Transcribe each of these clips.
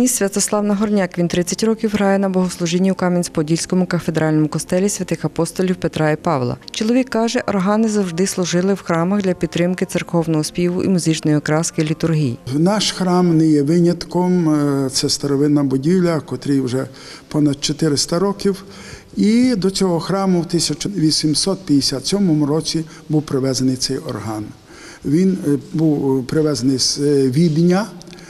Органіст Святослав Нагорняк. Він 30 років грає на богослужінні у Кам'янець-Подільському кафедральному костелі святих апостолів Петра і Павла. Чоловік каже, органи завжди служили в храмах для підтримки церковного співу і музичної окраски літургії. Наш храм не є винятком, це старовинна будівля, котрій вже понад 400 років. І до цього храму в 1857 році був привезений цей орган. Він був привезений з Відня,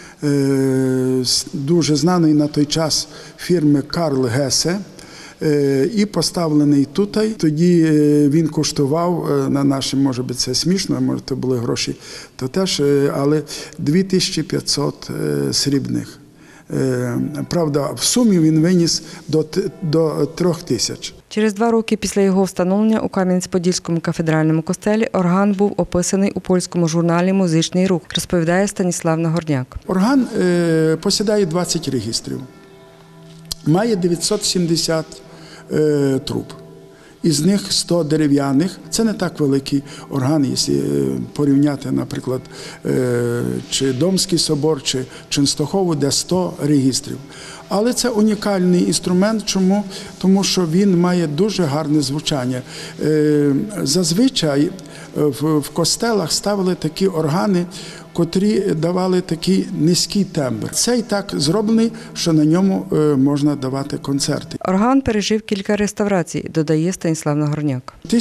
дуже знаної на той час фірми Карл Гесе, і поставлений тут. Тоді він коштував, на наші, може бути, це смішно, може, це були гроші, то теж, але 2500 срібних. Правда, в сумі він виніс до 3000. Через 2 роки після його встановлення у Кам'янець-Подільському кафедральному костелі орган був описаний у польському журналі «Музичний рух», розповідає Станіслав Нагорняк. Орган посідає 20 регістрів, має 970 труб. Із них 100 дерев'яних. Це не так великий орган, якщо порівняти, наприклад, чи Домський собор, чи Ченстохову, де 100 регістрів. Але це унікальний інструмент. Чому? Тому що він має дуже гарне звучання. Зазвичай в костелах ставили такі органи, котрі давали такий низький тембр. Цей так зроблений, що на ньому можна давати концерти. Орган пережив кілька реставрацій, додає Станіслав Нагорняк. У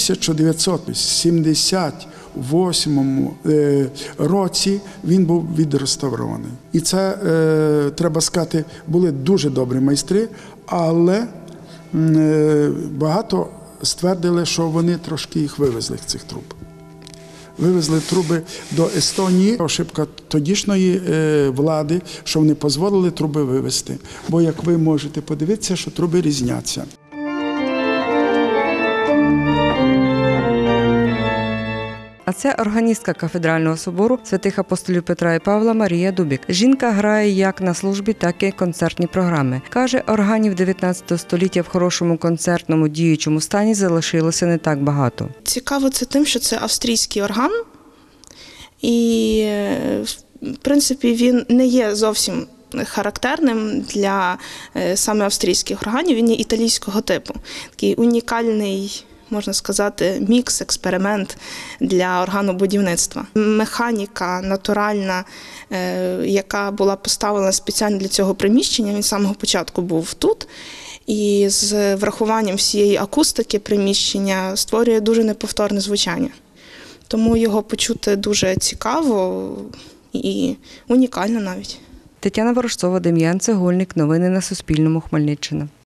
1978 році він був відреставрований. І це, треба сказати, були дуже добрі майстри, але багато ствердили, що вони трошки їх вивезли, цих труб. Вивезли труби до Естонії. Ошибка тодішньої влади, що вони дозволили труби вивезти. Бо, як ви можете подивитися, що труби різняться. А це органістка кафедрального собору святих апостолів Петра і Павла Марія Дубік. Жінка грає як на службі, так і концертні програми. Каже, органів 19 століття в хорошому концертному діючому стані залишилося не так багато. Цікаво це тим, що це австрійський орган. І, в принципі, він не є зовсім характерним для саме австрійських органів. Він є італійського типу. Такий унікальний, можна сказати, мікс, експеримент для органобудівництва. Механіка натуральна, яка була поставлена спеціально для цього приміщення, він з самого початку був тут. І з врахуванням всієї акустики приміщення створює дуже неповторне звучання. Тому його почути дуже цікаво і унікально навіть. Тетяна Ворожцова, Дем'ян Цегольник. Новини на Суспільному. Хмельниччина.